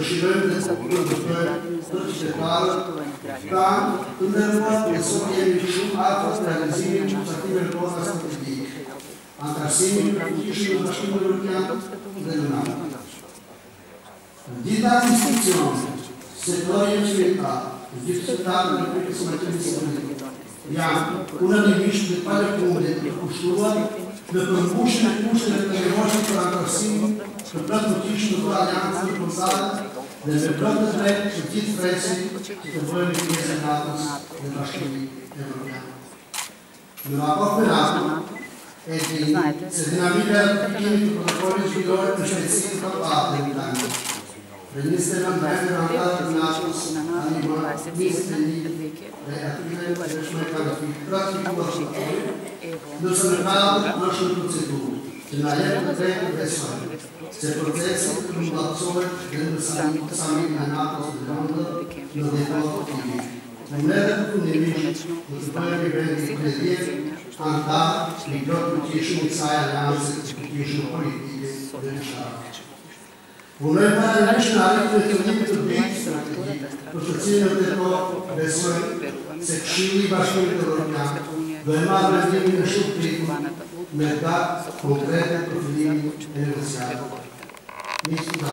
dëshirojmë dhe të përgjithëtojmë të qytetarët kanë të ndërmuar e sot jemi shumë afër realizimin që përshtatime tona strategjike, antarësimin për fuqishëm në Bashkimin Evropian dhe në NATO. Gjitha institucionet, sektori qytetar, gjithë qytetarët në Republikën e Maqedonisë janë unanimisht dhe palëkunde të kushtuar në përmbushjen e kushteve të nevojshme për antarësimin për plot fuqishëm të aleancës ndërkombëtare dhe me plot të drejtë që gjithë presin të bëjmë pjesë e NATO-s dhe Bashkimit Evropian. Në raport me NATO, e dini se dinamika e ratifikimit të protokollit zhvillohet në shpejtësi të papate. Ministre në mbajtje në antarët të NATO-s animuar 21 reative dhe shme ratifikuar nëse në kadër është në procedurë, që na jep të drejtë të besojmë se procesi të mbullatësohet dhe në samitin e NATO-s dhe Londër në dhjetor të timit. Në edhe përfundimisht do të bëhemi vendi kredit antar në plot fuqishëm i kësaj aleance të fuqishme politike dhe ushtarake. Punojmë paralelisht në arritjen e qëllimit të bëjtë strategjik, për të cilën në të besojmë se Këshilli i Bashkimit Evropian do e marrë vendimin në shumë pritur me datë konkrete për fillimin e negociatave.